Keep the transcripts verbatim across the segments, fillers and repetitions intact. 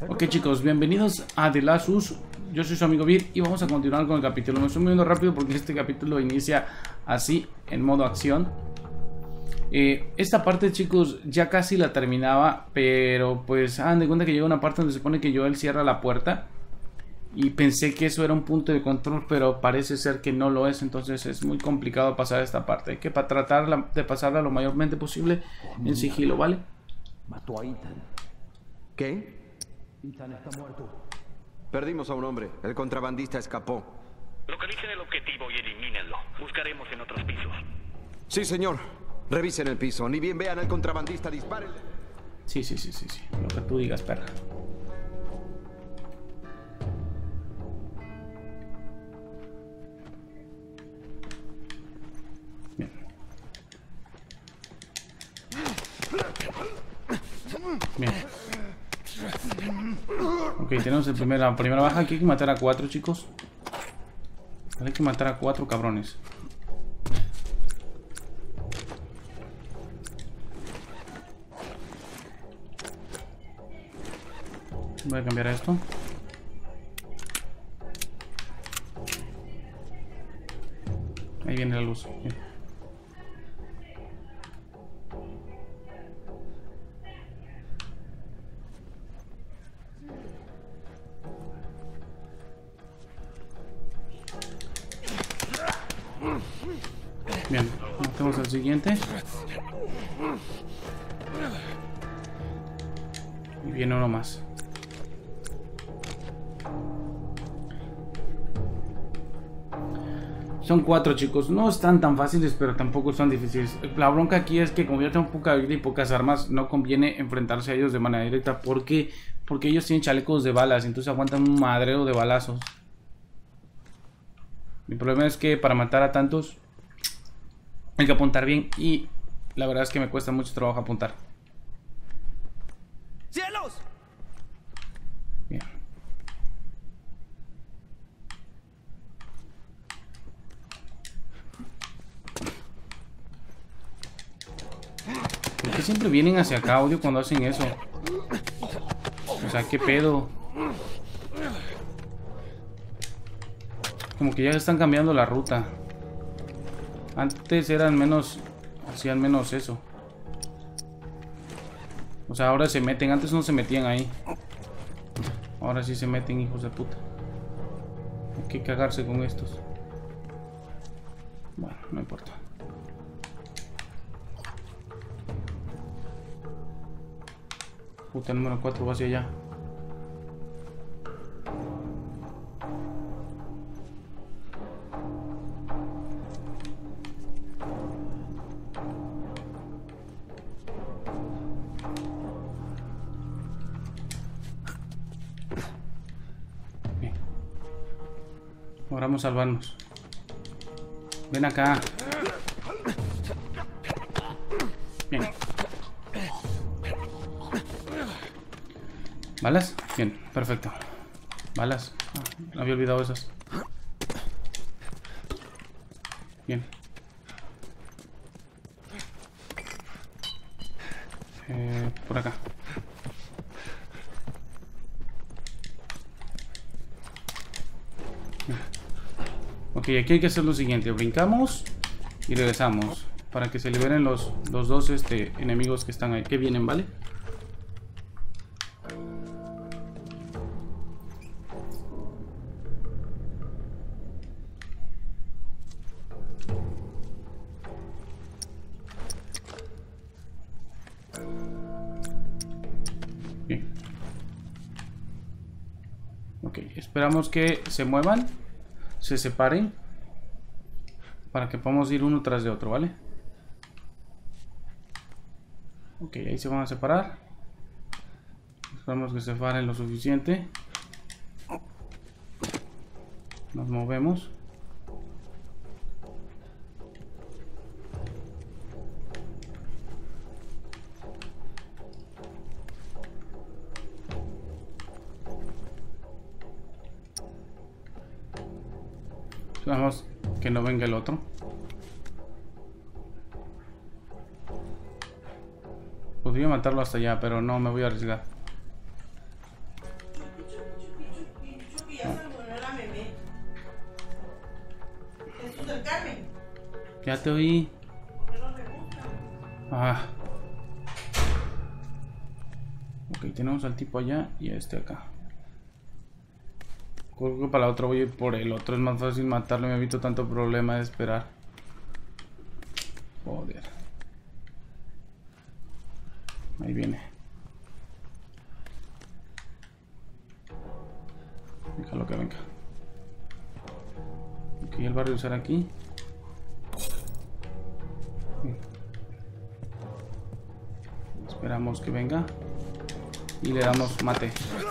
Ok chicos, bienvenidos a The Last of Us. Yo soy su amigo Vir y vamos a continuar con el capítulo. Me estoy moviendo rápido porque este capítulo inicia así, en modo acción. eh, Esta parte chicos ya casi la terminaba, pero pues hagan de cuenta que llega una parte donde se supone que Joel cierra la puerta. Y pensé que eso era un punto de control, pero parece ser que no lo es. Entonces es muy complicado pasar esta parte. Hay que para tratar de pasarla lo mayormente posible en sigilo, ¿vale? Mató a Ethan. ¿Qué? Ethan está muerto. Perdimos a un hombre. El contrabandista escapó. Localicen el objetivo y elimínenlo. Buscaremos en otros pisos. Sí, señor. Revisen el piso. Ni bien vean al contrabandista, dispárenle. Sí, sí, sí, sí, sí. Lo que tú digas, perra. Bien. Bien. Ok, tenemos el primer, la primera baja. Aquí hay que matar a cuatro, chicos. Hay que matar a cuatro cabrones. Voy a cambiar a esto. Ahí viene la luz. Bien. Bien, matemos al siguiente. Y viene uno más. Son cuatro chicos, no están tan fáciles, pero tampoco están difíciles. La bronca aquí es que como yo tengo poca vida y pocas armas, no conviene enfrentarse a ellos de manera directa. ¿Por qué? Porque ellos tienen chalecos de balas, entonces aguantan un madreo de balazos. Mi problema es que para matar a tantos hay que apuntar bien y la verdad es que me cuesta mucho trabajo apuntar. ¡Cielos! Bien. ¿Por qué siempre vienen hacia acá, odio cuando hacen eso? O sea, ¿qué pedo? Como que ya están cambiando la ruta. Antes eran menos... hacían menos eso. O sea, ahora se meten. Antes no se metían ahí. Ahora sí se meten, hijos de puta. Hay que cagarse con estos. Bueno, no importa. Puta, el número cuatro va hacia allá. Bien. Ahora vamos a salvarnos. Ven acá. Bien. ¿Balas? Bien, perfecto. Balas. Ah, me había olvidado esas. Bien. Eh, por acá. Ok, aquí hay que hacer lo siguiente. Brincamos y regresamos. Para que se liberen los, los dos este, enemigos que están ahí. Que vienen, ¿vale? Bien. Ok, esperamos que se muevan, se separen, para que podamos ir uno tras de otro, ¿vale? Ok, ahí se van a separar. Esperamos que se separen lo suficiente. Nos movemos. Vamos, que no venga el otro. Podría matarlo hasta allá, pero no me voy a arriesgar. gusta el Carmen. Ya te oí. ¿Por qué no te gusta? Ah. Ok, tenemos al tipo allá y a este acá. Creo que para la otra voy a ir por el otro. Es más fácil matarlo. Me evito tanto problema de esperar. Joder. Ahí viene. Déjalo que venga. Ok, él va a reusar aquí. Esperamos que venga. Y le damos mate.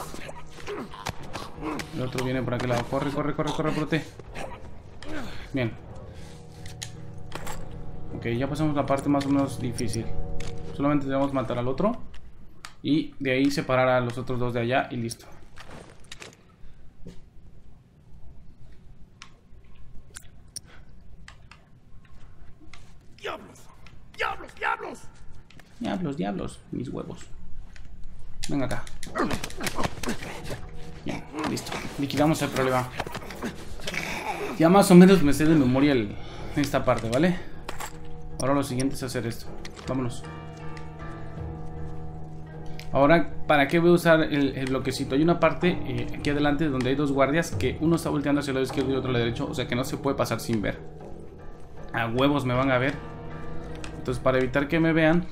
El otro viene por aquel lado. Corre, corre, corre, corre, prote. Bien. Ok, ya pasamos la parte más o menos difícil. Solamente debemos matar al otro. Y de ahí separar a los otros dos de allá y listo. ¡Diablos! ¡Diablos, diablos! Diablos, diablos, mis huevos. Venga acá. Bien, listo. Liquidamos el problema. Ya más o menos me sé de memoria el, esta parte, ¿vale? Ahora lo siguiente es hacer esto. Vámonos. Ahora, ¿para qué voy a usar el, el bloquecito? Hay una parte eh, aquí adelante donde hay dos guardias, que uno está volteando hacia el lado izquierdo y otro al lado derecho. O sea que no se puede pasar sin ver. A huevos me van a ver. Entonces, para evitar que me vean,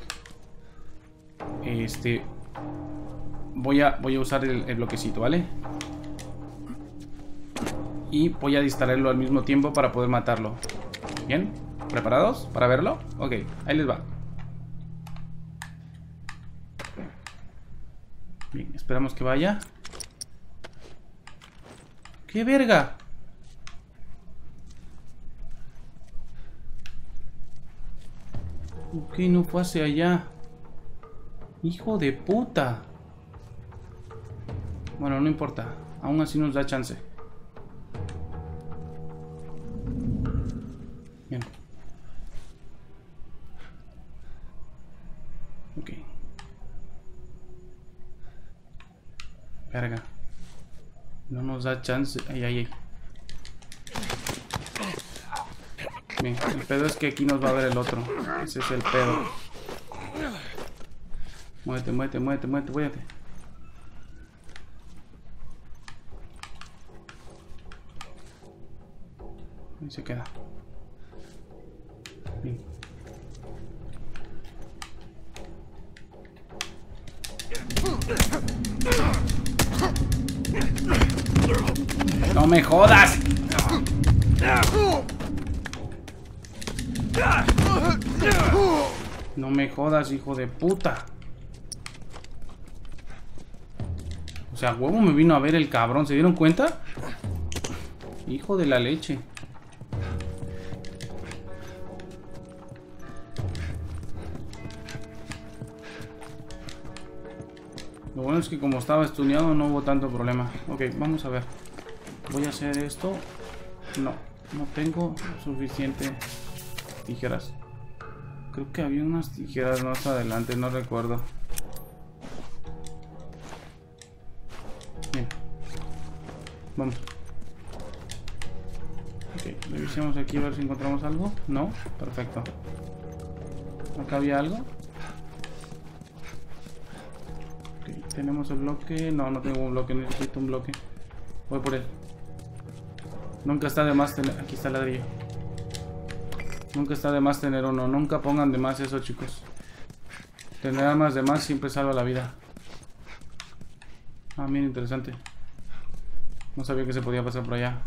Este Voy a, voy a usar el, el bloquecito, ¿vale? Y voy a distraerlo al mismo tiempo para poder matarlo. ¿Bien? ¿Preparados para verlo? Ok, ahí les va. Bien, esperamos que vaya. ¡Qué verga! Ok, no fue hacia allá. Hijo de puta. Bueno, no importa. Aún así nos da chance. Bien. Ok. Verga. No nos da chance. Ay, ay, ay. Bien, el pedo es que aquí nos va a ver el otro. Ese es el pedo. Muévete, muévete, muévete, muévete, muévete. Ahí se queda. Bien. ¡No me jodas! No me jodas, hijo de puta. O sea, huevo me vino a ver el cabrón. ¿Se dieron cuenta? Hijo de la leche. Lo bueno es que como estaba estuneado no hubo tanto problema. Ok, vamos a ver. Voy a hacer esto. No, no tengo suficiente tijeras. Creo que había unas tijeras más adelante, no recuerdo. Bien. Vamos. Ok, revisemos aquí a ver si encontramos algo. No, perfecto. Acá había algo. Ok, tenemos el bloque. No, no tengo un bloque, necesito un bloque. Voy por él. Nunca está de más tener... Aquí está el ladrillo. Nunca está de más tener uno. Nunca pongan de más eso, chicos. Tener armas de más siempre salva la vida. Ah, mira, interesante. No sabía que se podía pasar por allá.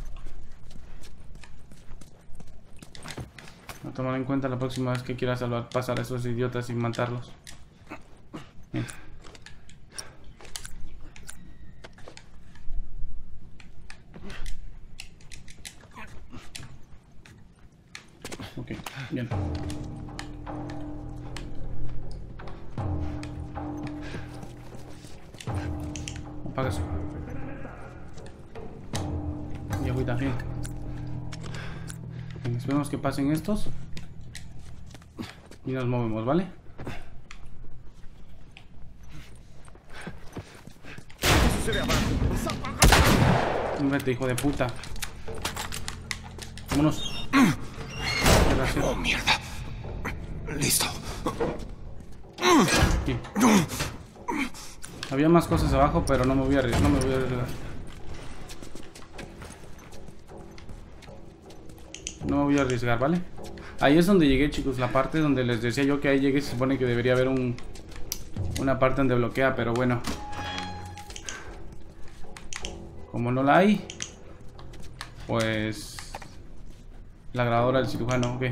A tomar en cuenta la próxima vez que quiera salvar, pasar a esos idiotas sin matarlos. Bien. Ok, bien. Apaga eso. Y agüita, bien. Bien. Esperemos que pasen estos. Y nos movemos, ¿vale? ¿Qué sucede abajo? Vete, hijo de puta. Vámonos. Oh, mierda. Listo. Aquí. Había más cosas abajo, pero no me voy a arriesgar. No me voy a arriesgar. No me voy a arriesgar, ¿vale? Ahí es donde llegué, chicos. La parte donde les decía yo que ahí llegué. Se supone que debería haber un una parte donde bloquea, pero bueno. Como no la hay, pues la grabadora del cirujano, ok.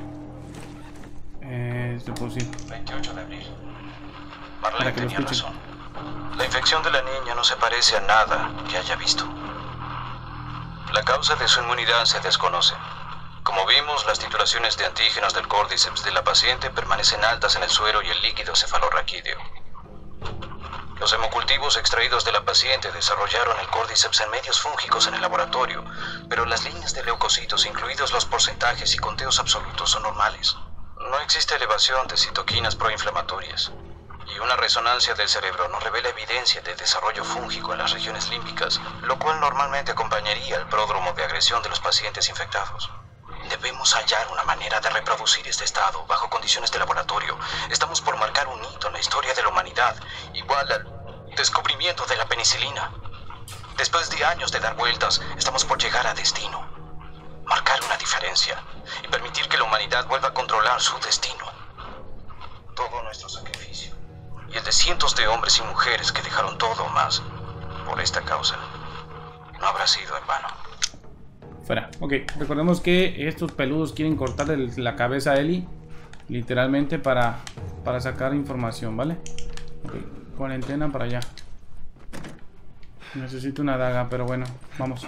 Eh, es posible. veintiocho de abril. Para Marlene que lo tenía escuchen. razón. La infección de la niña no se parece a nada que haya visto. La causa de su inmunidad se desconoce. Como vimos, las titulaciones de antígenos del córdiceps de la paciente permanecen altas en el suero y el líquido cefalorraquídeo. Los hemocultivos extraídos de la paciente desarrollaron el córdiceps en medios fúngicos en el laboratorio, pero las líneas de leucocitos, incluidos los porcentajes y conteos absolutos, son normales. No existe elevación de citoquinas proinflamatorias. Y una resonancia del cerebro no revela evidencia de desarrollo fúngico en las regiones límbicas, lo cual normalmente acompañaría el pródromo de agresión de los pacientes infectados. Debemos hallar una manera de reproducir este estado bajo condiciones de laboratorio. Estamos por marcar un hito en la historia de la humanidad, igual al descubrimiento de la penicilina. Después de años de dar vueltas, estamos por llegar a destino. Marcar una diferencia y permitir que la humanidad vuelva a controlar su destino. Todo nuestro sacrificio y el de cientos de hombres y mujeres que dejaron todo más por esta causa no habrá sido en vano. Fuera. Ok, recordemos que estos peludos quieren cortarle la cabeza a Ellie, literalmente para, para sacar información, ¿vale? Ok, cuarentena para allá. Necesito una daga, pero bueno, vamos.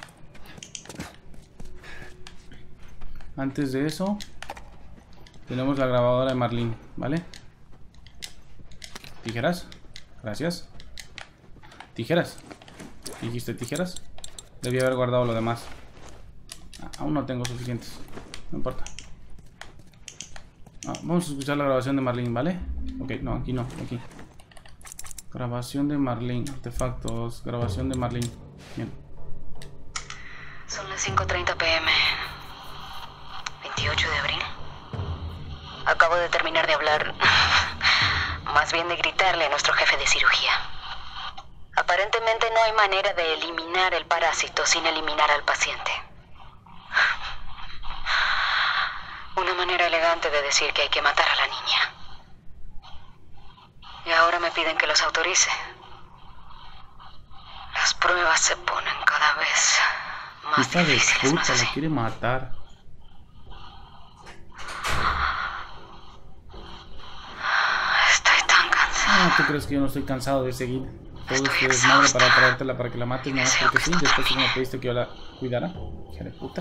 Antes de eso, tenemos la grabadora de Marlene, ¿vale? Tijeras, gracias. Tijeras. ¿Dijiste tijeras? Debí haber guardado lo demás. Aún no tengo suficientes. No importa. Ah, vamos a escuchar la grabación de Marlene, ¿vale? Ok, no, aquí no, aquí. Grabación de Marlene, artefactos, grabación de Marlene. Bien. Son las cinco treinta p m veintiocho de abril. Acabo de terminar de hablar, más bien de gritarle a nuestro jefe de cirugía. Aparentemente no hay manera de eliminar el parásito sin eliminar al paciente. Una manera elegante de decir que hay que matar a la niña. Y ahora me piden que los autorice. Las pruebas se ponen cada vez más Hija de difíciles, ¿no es puta, así? la quiere matar. Estoy tan cansada. Ah, ¿tú crees que yo no estoy cansado de seguir todo este desmadre para traértela para que la mates? No, porque sí, después sí me pediste que yo la cuidara. Hija de puta.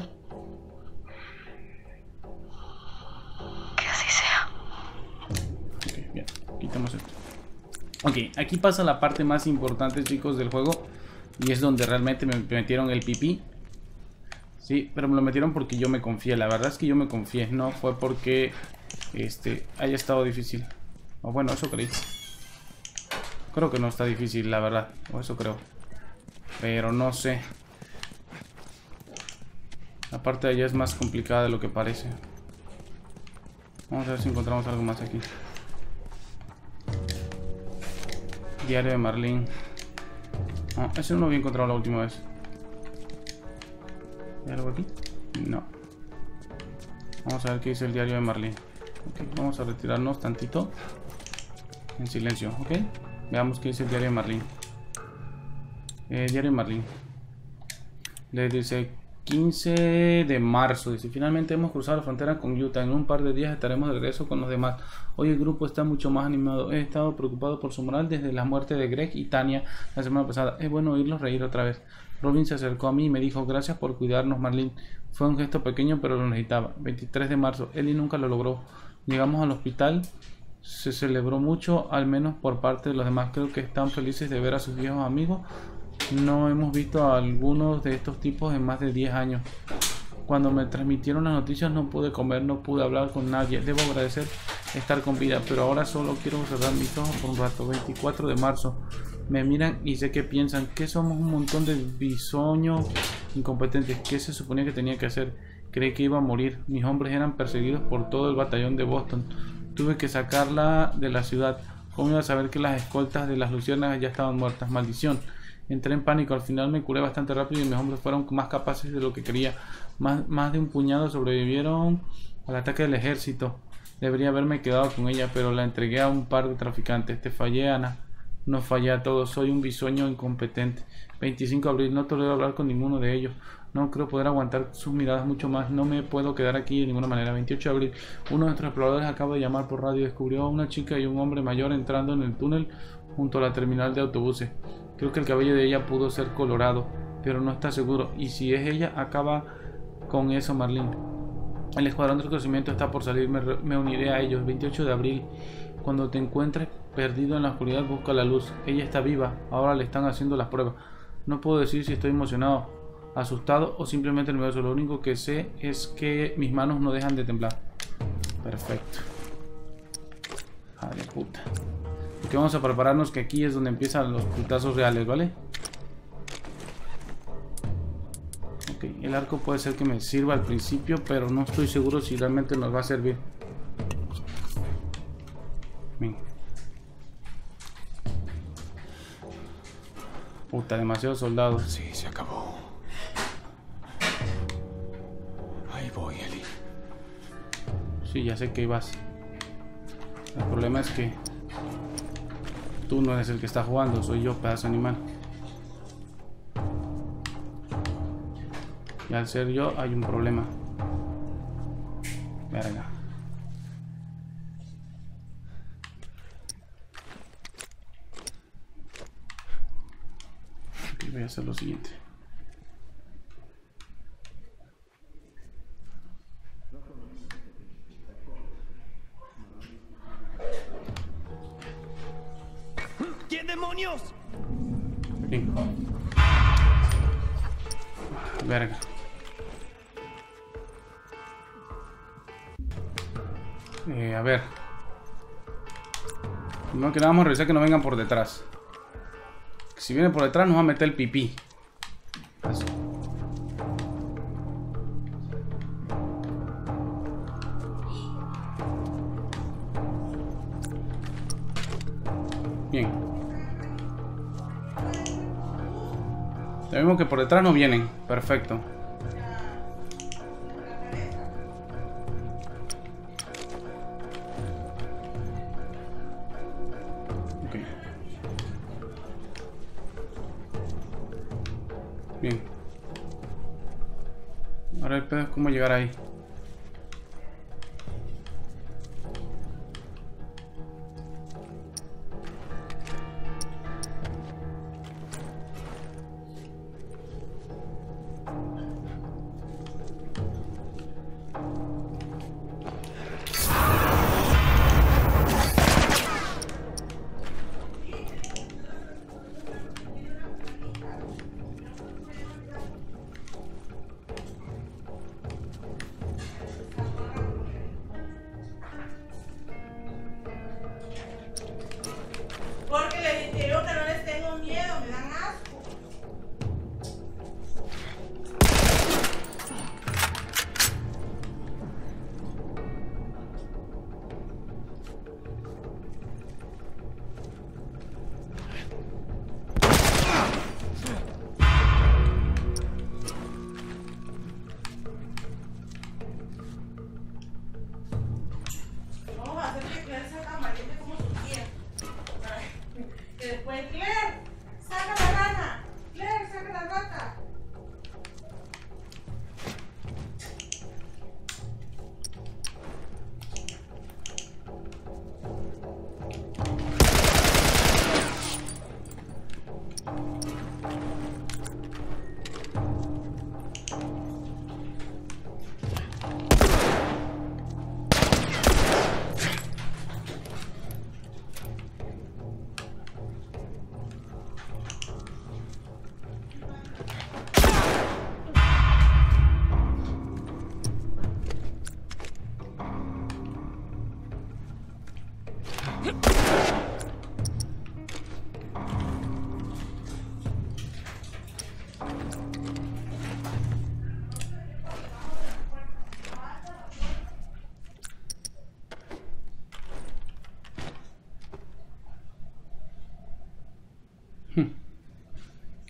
Que así sea. Ok, bien, quitamos esto. Ok, aquí pasa la parte más importante, chicos, del juego. Y es donde realmente me metieron el pipí. Sí, pero me lo metieron porque yo me confié. La verdad es que yo me confié. No fue porque este haya estado difícil. O bueno, eso creí. Creo que no está difícil, la verdad. O eso creo. Pero no sé. La parte de allá es más complicada de lo que parece. Vamos a ver si encontramos algo más aquí. Diario de Marlene. No, ese no lo había encontrado la última vez. ¿Hay algo aquí? No. Vamos a ver qué dice el diario de Marlene. Ok, vamos a retirarnos tantito. En silencio, ok. Veamos qué dice el diario de Marlene. Eh, diario de Marlene. Le dice quince de marzo. Dice: finalmente hemos cruzado la frontera con Utah. En un par de días estaremos de regreso con los demás. Hoy el grupo está mucho más animado. He estado preocupado por su moral desde la muerte de Greg y Tania la semana pasada. Es bueno oírlos reír otra vez. Robin se acercó a mí y me dijo: gracias por cuidarnos, Marlene. Fue un gesto pequeño, pero lo necesitaba. veintitrés de marzo. Ellie nunca lo logró. Llegamos al hospital. Se celebró mucho, al menos por parte de los demás. Creo que están felices de ver a sus viejos amigos. No hemos visto a algunos de estos tipos en más de diez años. Cuando me transmitieron las noticias no pude comer, no pude hablar con nadie. Debo agradecer estar con vida, pero ahora solo quiero cerrar mis ojos por un rato. veinticuatro de marzo. Me miran y sé que piensan que somos un montón de bisoños incompetentes. ¿Qué se suponía que tenía que hacer? Creí que iba a morir. Mis hombres eran perseguidos por todo el batallón de Boston. Tuve que sacarla de la ciudad. ¿Cómo iba a saber que las escoltas de las luciérnagas ya estaban muertas? Maldición. Entré en pánico. Al final me curé bastante rápido y mis hombres fueron más capaces de lo que creía. Más, más de un puñado sobrevivieron al ataque del ejército. Debería haberme quedado con ella, pero la entregué a un par de traficantes. Te fallé, Ana. No fallé a todos. Soy un bisoño incompetente. veinticinco de abril. No tolero hablar con ninguno de ellos. No creo poder aguantar sus miradas mucho más. No me puedo quedar aquí de ninguna manera. veintiocho de abril. Uno de nuestros exploradores acaba de llamar por radio. Descubrió a una chica y un hombre mayor entrando en el túnel junto a la terminal de autobuses. Creo que el cabello de ella pudo ser colorado, pero no está seguro. Y si es ella, acaba con eso, Marlene. El escuadrón del conocimiento está por salir. Me, me uniré a ellos. veintiocho de abril. Cuando te encuentres perdido en la oscuridad, busca la luz. Ella está viva. Ahora le están haciendo las pruebas. No puedo decir si estoy emocionado, asustado o simplemente nervioso. Lo único que sé es que mis manos no dejan de temblar. Perfecto. Madre puta. Porque vamos a prepararnos, que aquí es donde empiezan los putazos reales, ¿vale? Ok, el arco puede ser que me sirva al principio, pero no estoy seguro si realmente nos va a servir. Bien. Puta, demasiados soldados. Sí, se acabó. Ahí voy, Eli. Sí, ya sé que ibas. El problema es que tú no eres el que está jugando, soy yo, pedazo de animal. Y al ser yo hay un problema. Verga. Ok, voy a hacer lo siguiente. ¿Quién demonios? Aquí. Verga. Eh, a ver. Primero que nada vamos a revisar que no vengan por detrás. Si viene por detrás nos va a meter el pipí. Paso. Bien. Ya vimos que por detrás no vienen. Perfecto. Ok. Bien. Ahora el pedo es cómo llegar ahí. Porque les digo que no les tengo miedo, me dan asco. Vamos a hacer que Claire salga valiente como su tía. Y después, Claire, saca la rana. Claire, saca la rata.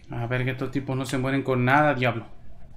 A ver, que estos tipos no se mueren con nada, diablo.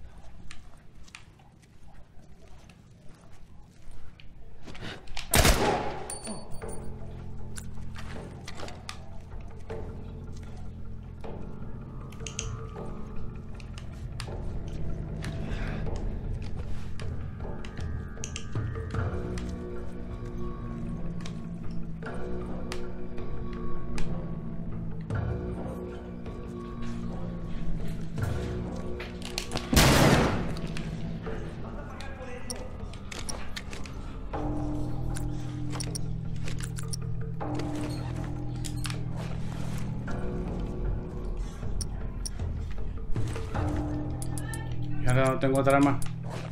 Y ahora no tengo otra arma.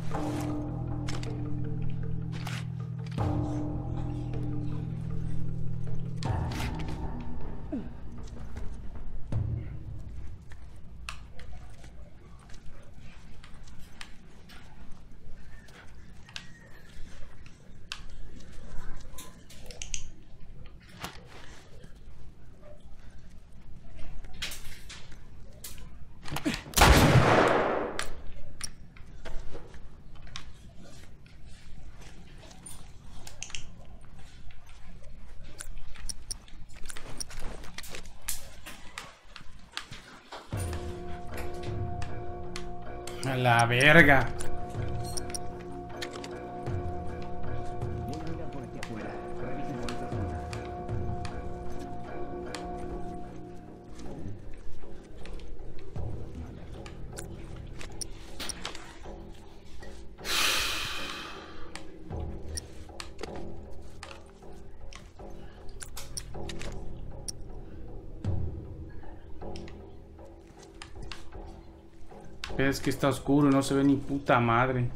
A la verga. Voy a mirar por aquí afuera. Revisen por esta zona. Es que está oscuro y no se ve ni puta madre.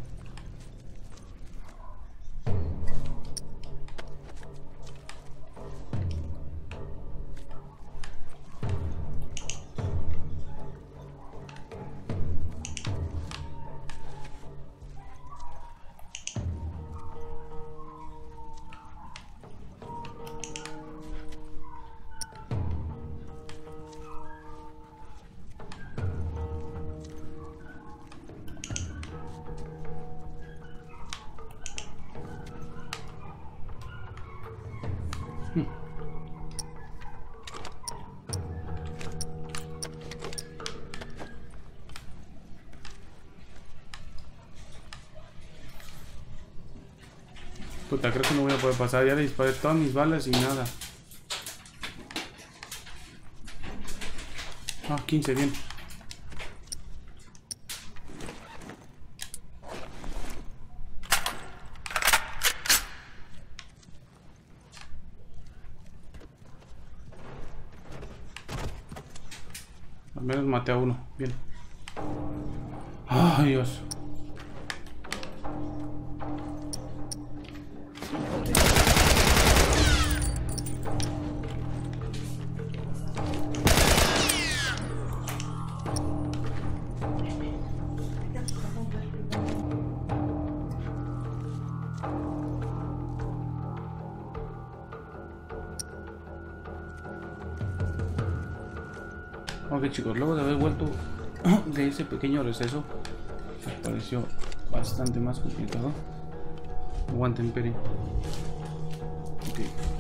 Puta, creo que no voy a poder pasar. Ya le disparé todas mis balas y nada. Ah, quince, bien. Al menos maté a uno. Bien. Ay, Dios. Ok, chicos, luego de haber vuelto de ese pequeño receso, me pareció bastante más complicado. Aguanten, pere. Ok.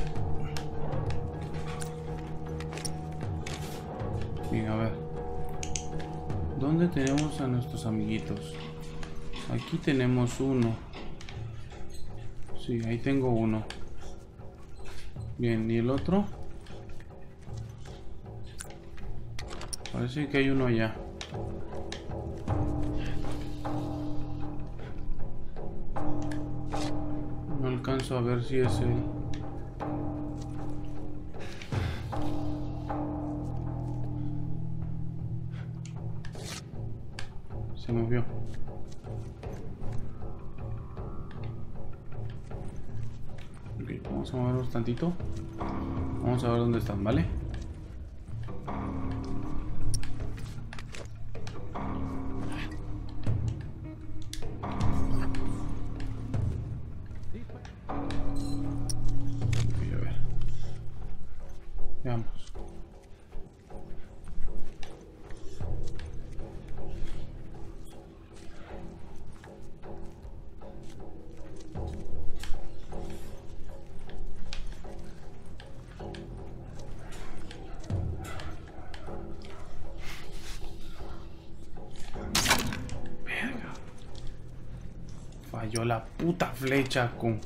Bien, a ver. ¿Dónde tenemos a nuestros amiguitos? Aquí tenemos uno. Sí, ahí tengo uno. Bien, ¿y el otro? Parece que hay uno allá. No alcanzo a ver si es él. Se movió. Ok, vamos a movernos tantito. Vamos a ver dónde están, ¿vale? falló la puta flecha con...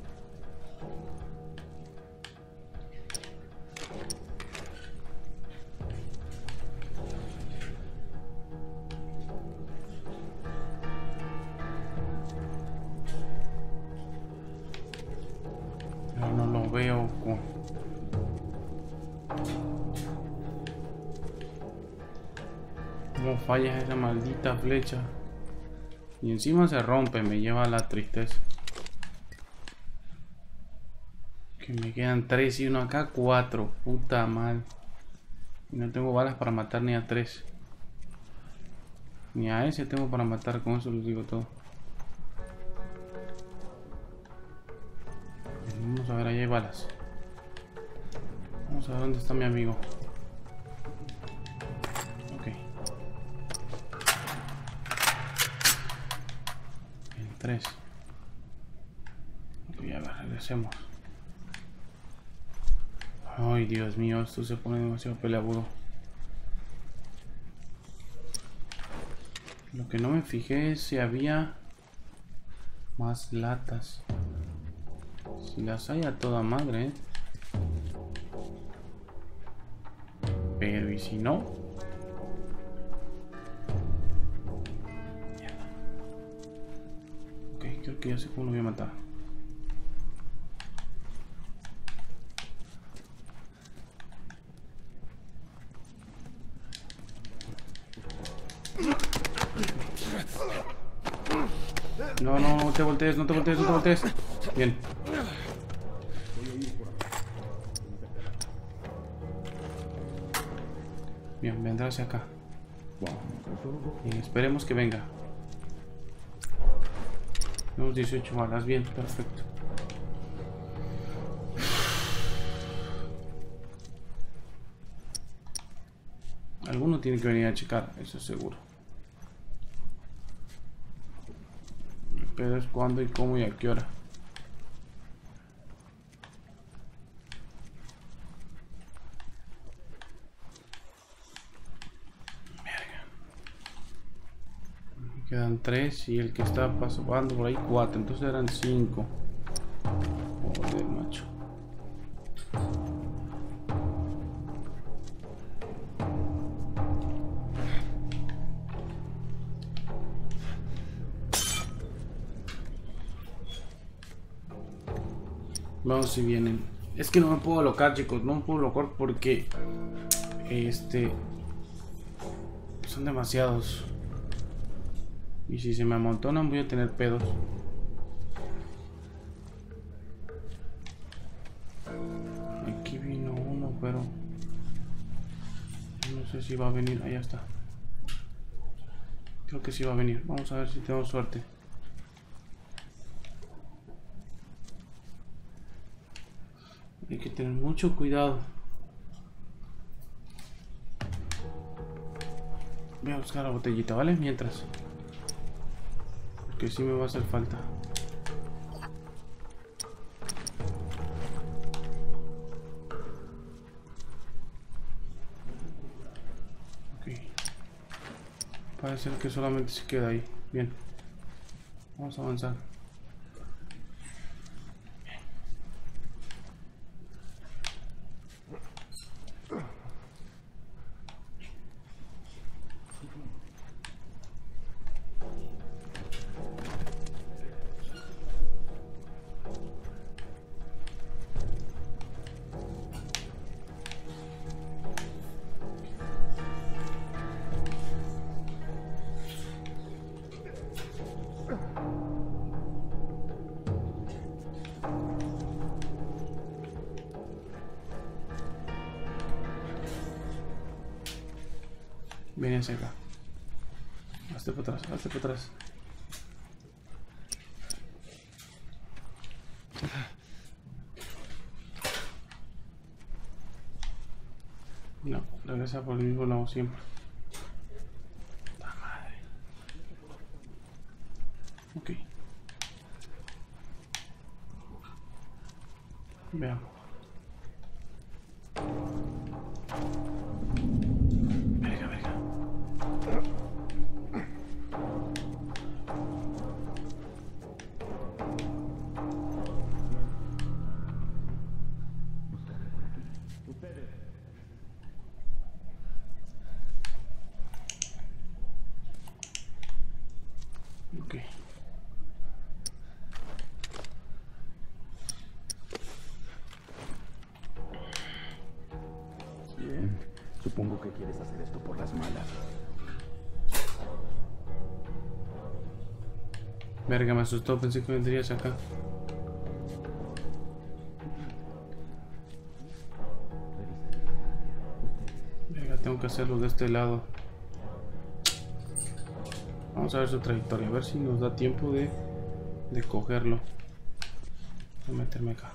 Pero no lo veo con... ¿Cómo falla esa maldita flecha? Y encima se rompe, me lleva a la tristeza. Que me quedan tres y uno acá, cuatro. Puta madre. Y no tengo balas para matar ni a tres. Ni a ese tengo para matar, con eso les digo todo. Vamos a ver, ahí hay balas. Vamos a ver dónde está mi amigo. Ok. En tres. Ok, a ver, regresemos. Ay, Dios mío, esto se pone demasiado peleagudo. Lo que no me fijé es si había más latas. Si las hay a toda madre, ¿eh? Pero ¿y si no? Mierda. Ok, creo que ya sé cómo lo voy a matar. No, no, no te voltees, no te voltees, no te voltees. Bien. Bien, vendrá hacia acá. Y esperemos que venga. Tenemos dieciocho balas, bien, perfecto. Alguno tiene que venir a checar, eso es seguro. Pero es cuándo y cómo y a qué hora. Verga. Me quedan tres y el que está pasando por ahí cuatro, entonces eran cinco. Joder, macho. Vamos si vienen. Es que no me puedo alocar, chicos. No me puedo alocar porque este son demasiados. Y si se me amontonan voy a tener pedos. Aquí vino uno, pero no sé si va a venir. Allá está. Creo que sí va a venir. Vamos a ver si tengo suerte. Hay que tener mucho cuidado. Voy a buscar la botellita, ¿vale? Mientras. Porque sí me va a hacer falta. Ok. Parece que solamente se queda ahí. Bien. Vamos a avanzar. Ven hacia acá. Hazte para atrás, hazte para atrás. No, regresa por el mismo lado siempre. La madre. Ok. Veamos. Verga, verga. Supongo que quieres hacer esto por las malas. Verga, me asustó, pensé que vendrías acá. Verga, tengo que hacerlo de este lado. Vamos a ver su trayectoria, a ver si nos da tiempo de, de cogerlo. Voy a meterme acá.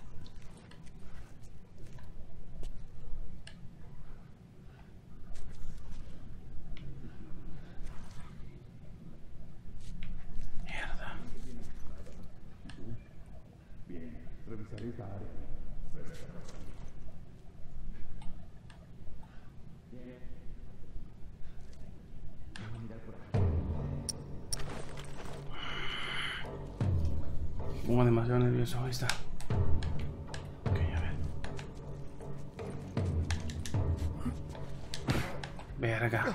Mierda. Bien, revisaré esta área. Como demasiado nervioso, ahí está. Ok, a ver. Verga.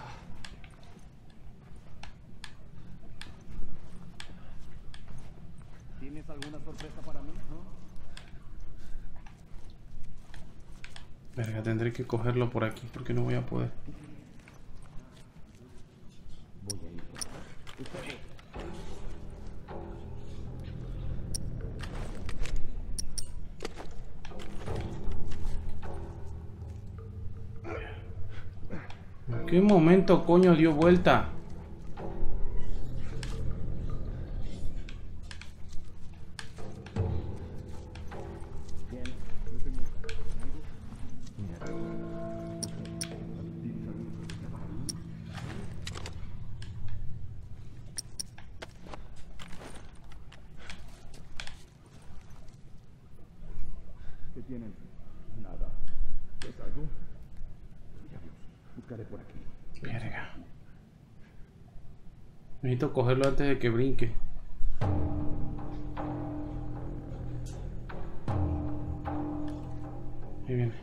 ¿Tienes alguna sorpresa para mí, no? Verga, tendré que cogerlo por aquí porque no voy a poder. Voy a ir por ahí. Ustedes. ¿En qué momento coño dio vuelta? ¿Qué tienen? Nada. ¿Es algo? Ya Dios. Buscaré por aquí. Verga. Necesito cogerlo antes de que brinque. Ahí viene.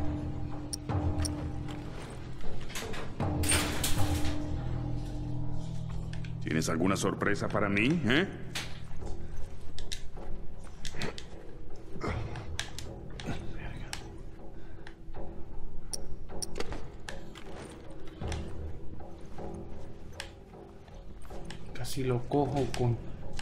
¿Tienes alguna sorpresa para mí, eh? Casi lo cojo con...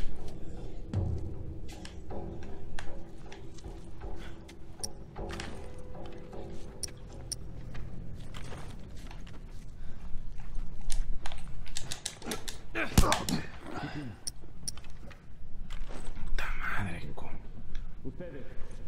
Puta madre, con... Ustedes.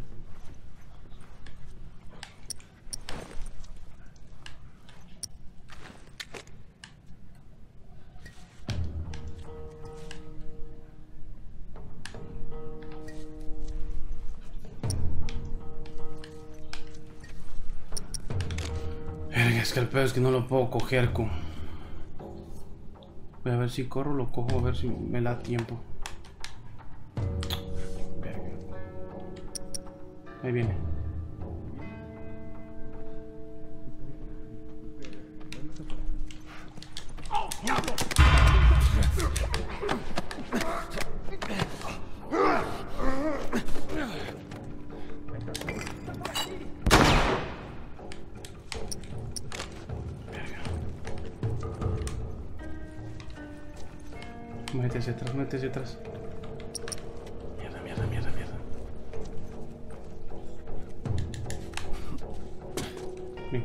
Verga, es que el pedo es que no lo puedo coger con... Voy a ver si corro, lo cojo, a ver si me da tiempo. Verga. Ahí viene. Métese atrás, métese atrás. Mierda, mierda, mierda, mierda. Bien.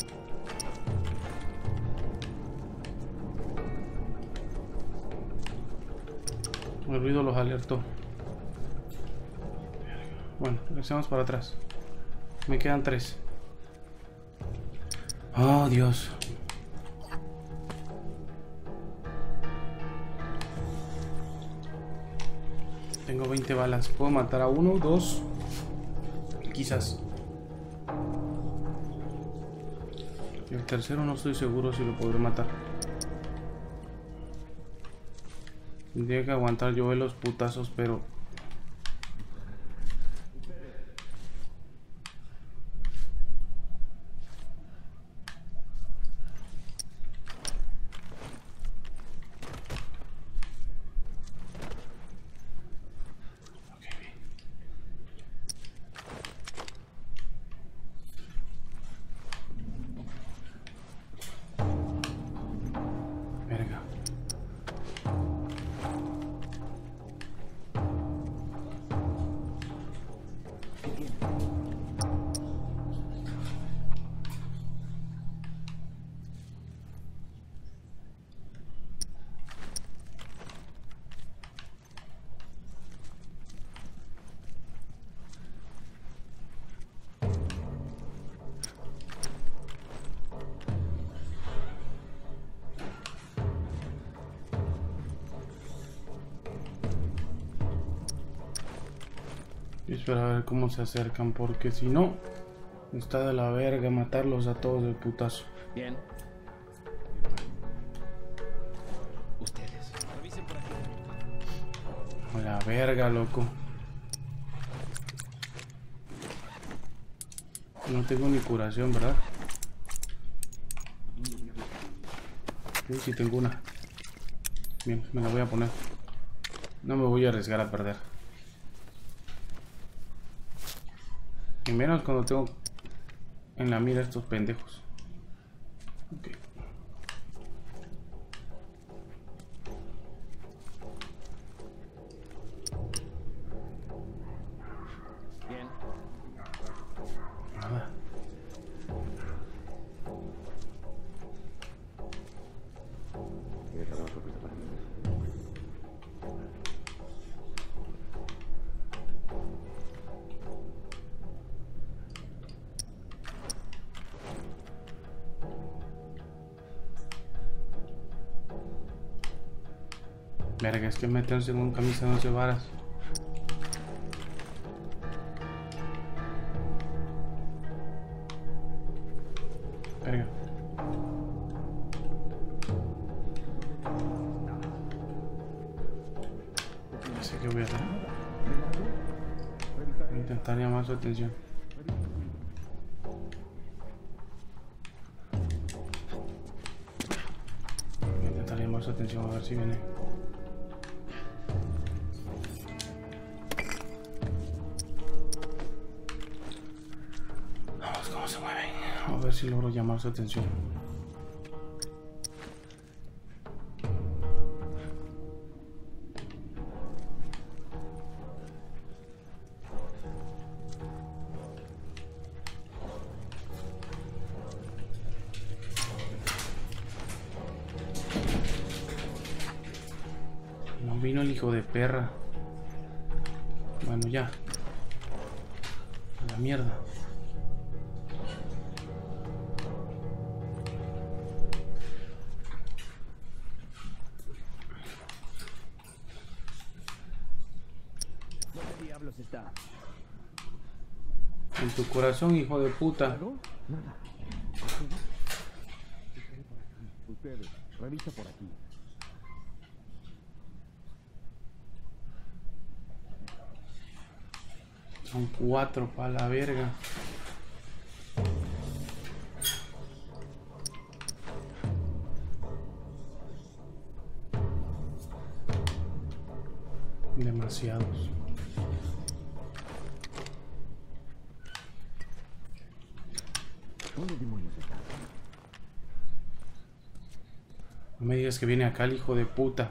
El ruido los alertó. Bueno, regresamos para atrás. Me quedan tres. Oh, Dios. Tengo veinte balas. Puedo matar a uno, dos. Quizás. Y el tercero no estoy seguro si lo podré matar. Tendría que aguantar yo de los putazos, pero... Y espera a ver cómo se acercan, porque si no, está de la verga matarlos a todos de putazo. Bien. Ustedes, revisen por aquí. A la verga, loco. No tengo ni curación, ¿verdad? Uy, sí tengo una. Bien, me la voy a poner. No me voy a arriesgar a perder. Y menos cuando tengo en la mira estos pendejos. Ok. Bien. Nada. Verga, es que meterse en un camisa de once varas. Verga. No sé qué voy a hacer. Voy a intentar llamar su atención. Voy a intentar llamar su atención a ver si viene. Vamos, cómo se mueven. A ver si logro llamar su atención. No vino el hijo de perra. Bueno, ya. A la mierda. ¿Dónde diablos está? En tu corazón, hijo de puta. ¿Algo? Nada. Ustedes, revisa por aquí. Son cuatro para la verga. Demasiados. ¿Dónde demonios está? No me digas que viene acá el hijo de puta.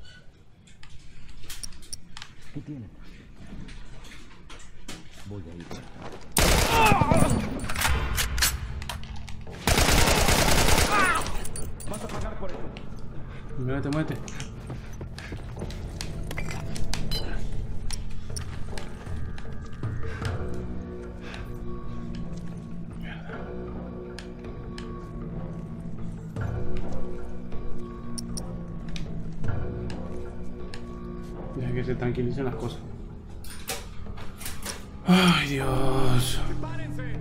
¿Qué tienen? Voy a ir. Vas a pagar por eso. Muévete, muévete. Deja que se tranquilicen las cosas. Ay, Dios. ¡Párense!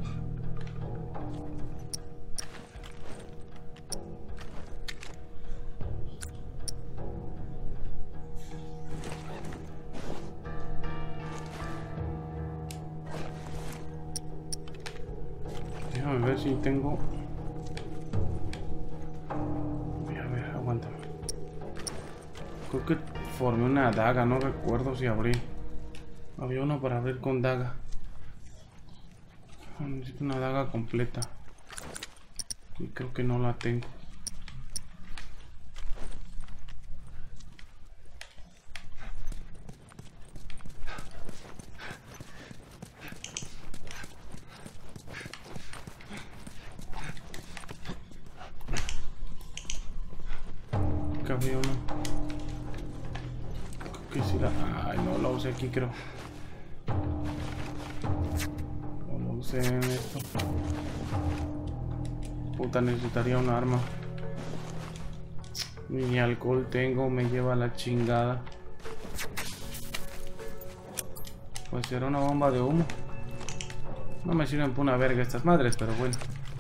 Déjame ver si tengo. Voy a ver, aguántame. Creo que formé una daga, no recuerdo si abrí. Había uno para abrir con daga. Necesito una daga completa. Y creo que no la tengo. Acá había uno. Creo que sí la... Ay, no la usé aquí, creo. No lo usé en esto. Puta, necesitaría un arma. Ni alcohol tengo, me lleva la chingada. Pues será una bomba de humo. No me sirven por una verga estas madres, pero bueno.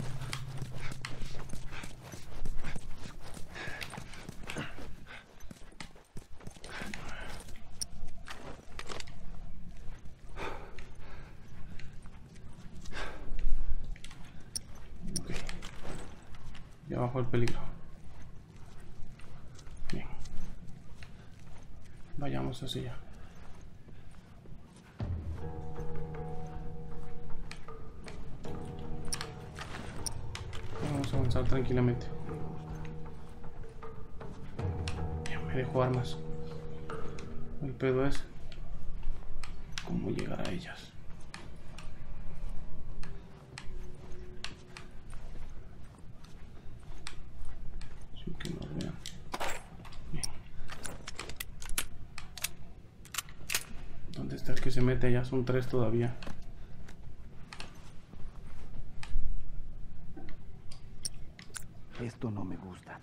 Okay. Ya bajó el peligro. Bien. Vayamos hacia allá. Vamos a avanzar tranquilamente. Ya me dejo armas. El pedo es cómo llegar a ellas. Sin que nos vean. Bien. ¿Dónde está el que se mete? Ya son tres todavía. Esto no me gusta.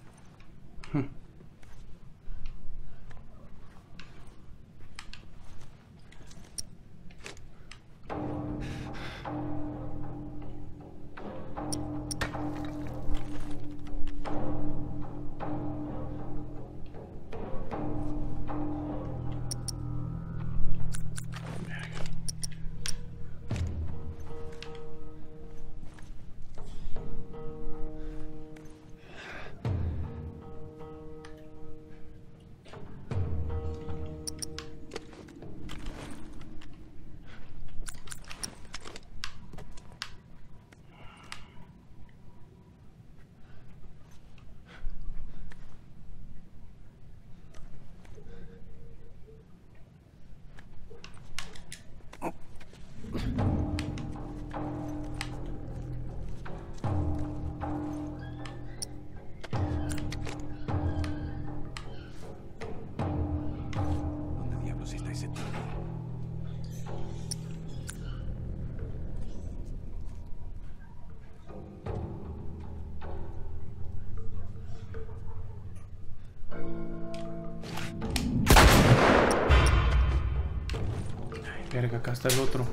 Verga, acá está el otro.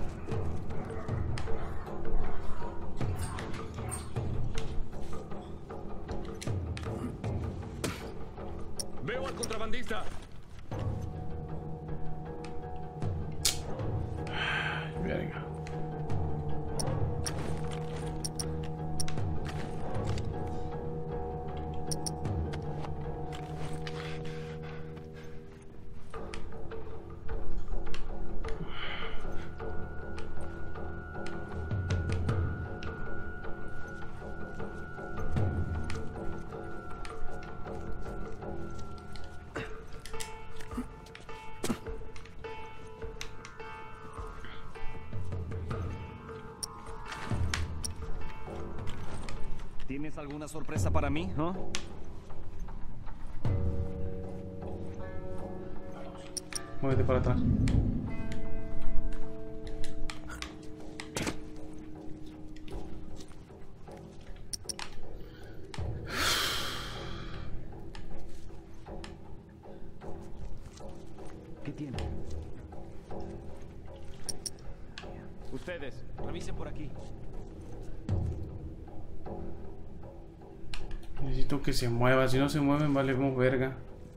Veo al contrabandista. Verga. ¿Tienes alguna sorpresa para mí, no? Muévete para atrás. ¿Qué tiene? Ustedes, revisen por aquí. Necesito que se mueva. Si no se mueven, vale como verga.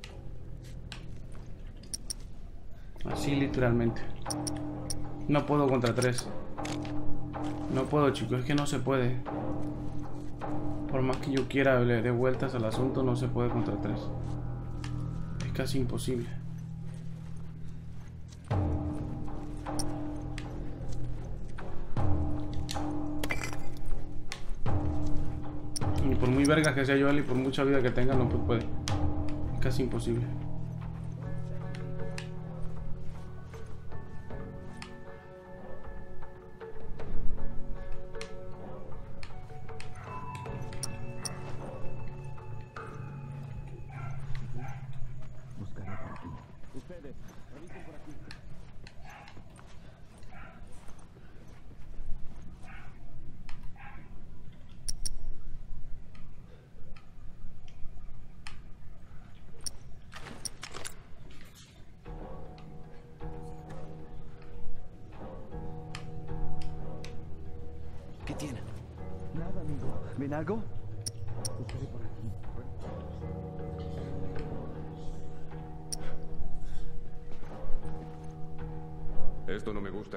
Así literalmente. No puedo contra tres. No puedo, chicos. Es que no se puede. Por más que yo quiera le dé vueltas al asunto, no se puede contra tres. Es casi imposible. Y por muy vergas que sea yo él y por mucha vida que tenga, no puede. Es casi imposible. Buscaré por aquí. Ustedes, revisen por aquí. ¿Ven algo? Buscaré por aquí. Esto no me gusta.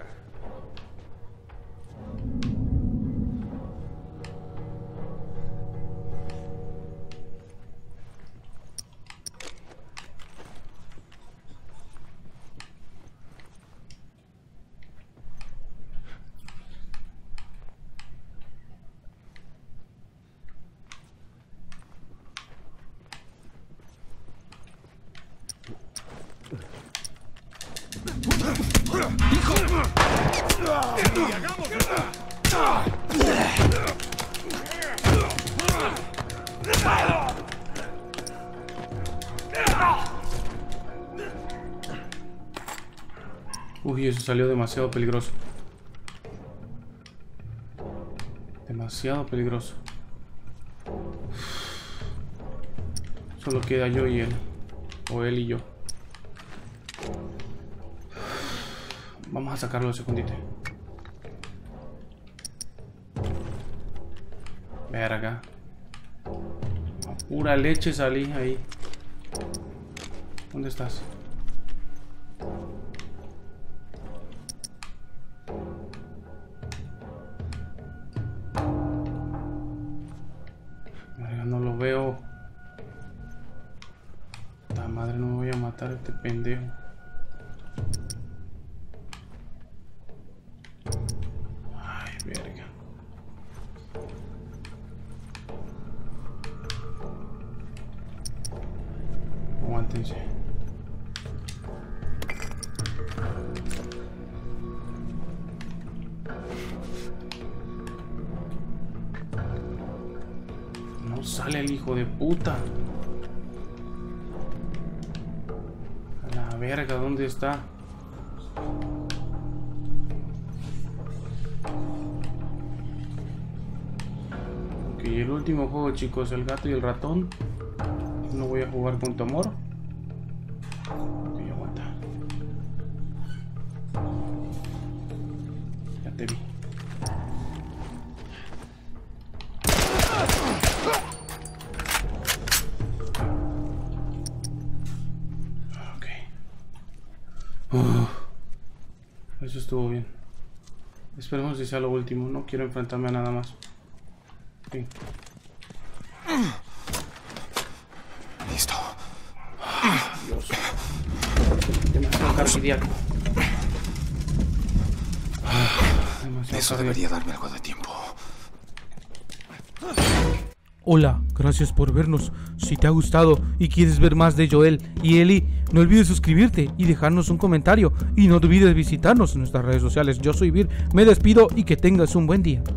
Uy, eso salió demasiado peligroso. Demasiado peligroso. Solo queda yo y él. O él y yo. Vamos a sacarlo de escondite. Verga. A pura leche salí ahí. ¿Dónde estás? Verga, no lo veo. La madre, no me voy a matar a este pendejo. Aguántense. No sale el hijo de puta. A la verga, ¿dónde está? Ok, el último juego, chicos, el gato y el ratón. No voy a jugar con tu amor. Ok, aguanta. Ya te vi. Ok. Uh, eso estuvo bien. Esperemos que sea lo último. No quiero enfrentarme a nada más. Okay. Listo. Dios. Demasiado cardíaco. Demasiado Eso cardíaco. debería darme algo de tiempo. Hola, gracias por vernos. Si te ha gustado y quieres ver más de Joel y Ellie, no olvides suscribirte y dejarnos un comentario. Y no olvides visitarnos en nuestras redes sociales. Yo soy Vir, me despido y que tengas un buen día.